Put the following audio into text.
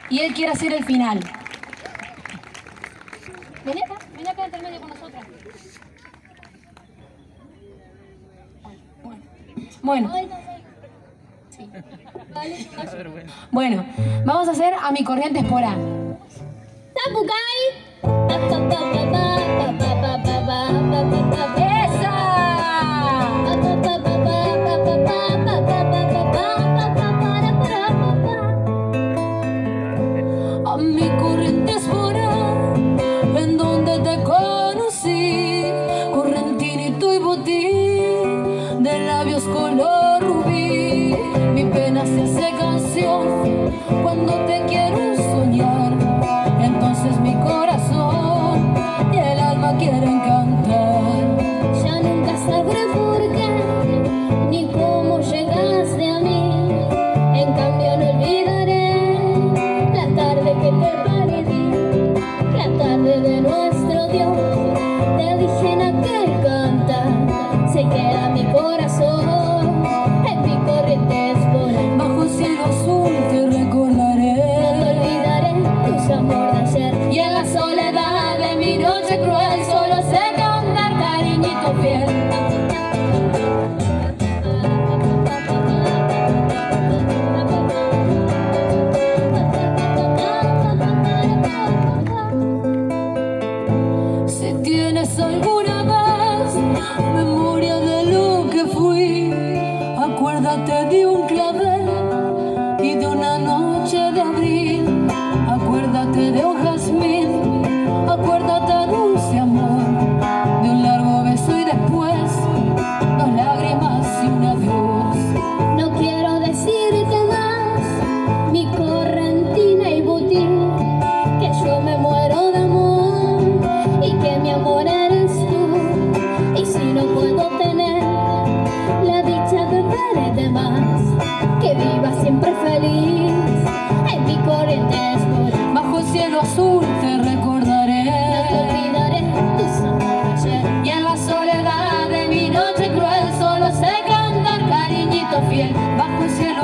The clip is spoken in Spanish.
y él quiere hacer el final. Vení acá entre medio con nosotras. Bueno. Sí. Bueno, vamos a hacer A mi corriente es por A. A mi corriente es por A, en donde te conocí, correntinito y botín, de labios color rubí. Mi pena se hace canción cuando te quiero soñar, entonces mi corazón y el alma quieren cantar. Ya nunca sabré por qué, ni cómo llegaste a mí, en cambio no olvidaré la tarde que te perdí, la tarde de nuestro Dios. Te dije en aquel cantar, se queda mi corazón, en mi corriente es por A. Bajo el cielo azul te recordaré, No te olvidaré tus amor de ayer, y en la soledad de mi noche cruel solo sé cantar cariñito fiel. Si tienes alguna vez memoria de lo que fui, acuérdate de un clavel y de una noche de abril. Acuérdate de un jazmín, acuérdate, dulce amor, de un largo beso y después 2 lágrimas y un adiós. no quiero decirte más, mi correntina y botín, que yo me muero de amor y que mi amor eres tú. Y si no puedo tener la dicha de verte más, que viva siempre feliz, en mi corriente es por A. Bajo el cielo azul te recordaré, No te olvidaré tus amor de ayer, y en la soledad de mi noche cruel solo sé cantar cariñito fiel. Bajo el cielo